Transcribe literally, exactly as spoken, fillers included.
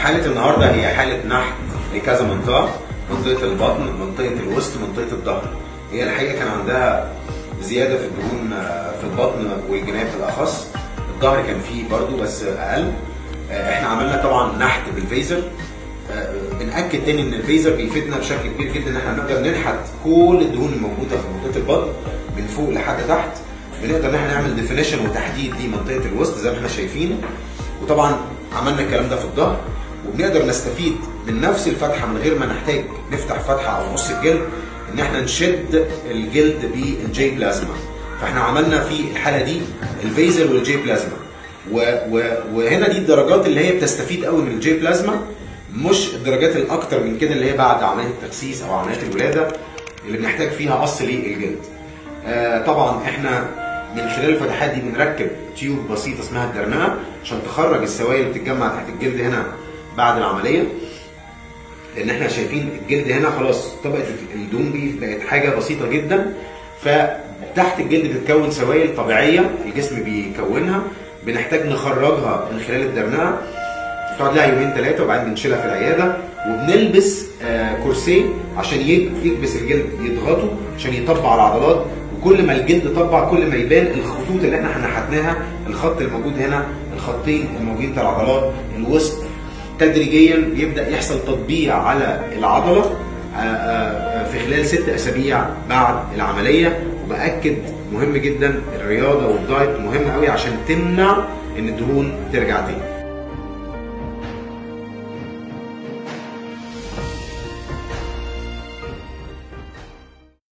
حالة النهارده هي حالة نحت لكذا منطقة، منطقة البطن، منطقة الوسط، منطقة الظهر. هي الحقيقة كان عندها زيادة في الدهون في البطن والجناب بالأخص، الظهر كان فيه برضو بس أقل. احنا عملنا طبعا نحت بالفيزر. بنأكد تاني ان الفيزر بيفيدنا بشكل كبير جدا ان احنا نقدر ننحت كل الدهون الموجودة في منطقة البطن من فوق لحد تحت. بنقدر ان احنا نعمل ديفينيشن وتحديد لمنطقة الوسط زي ما احنا شايفين، وطبعا عملنا الكلام ده في الظهر. وبنقدر نستفيد من نفس الفتحه من غير ما نحتاج نفتح فتحه او نص الجلد، ان احنا نشد الجلد بالجي بلازما. فاحنا عملنا في الحاله دي الفيزر والجي بلازما، وهنا دي الدرجات اللي هي بتستفيد قوي من الجي بلازما، مش الدرجات الاكتر من كده اللي هي بعد عمليه التخسيس او عمليات الولاده اللي بنحتاج فيها قص للجلد. آه طبعا احنا من خلال الفتحات دي بنركب تيوب بسيطه اسمها الدرنقه عشان تخرج السوائل اللي بتتجمع تحت الجلد هنا بعد العمليه. لان احنا شايفين الجلد هنا خلاص طبقه الدهون دي بقت حاجه بسيطه جدا، فتحت الجلد بتتكون سوائل طبيعيه الجسم بيكونها، بنحتاج نخرجها من خلال الدرنقه، تقعد لها يومين ثلاثه وبعدين بنشيلها في العياده. وبنلبس آه كورسيه عشان يكبس الجلد يضغطه عشان يطبع العضلات، وكل ما الجلد طبع كل ما يبان الخطوط اللي احنا نحتناها، الخط الموجود هنا، الخطين الموجودين بتاع العضلات، الوسط. تدريجيا بيبدا يحصل تطبيع على العضله في خلال ست اسابيع بعد العمليه. وباكد مهم جدا الرياضه والدايت مهم قوي عشان تمنع ان الدهون ترجع تاني.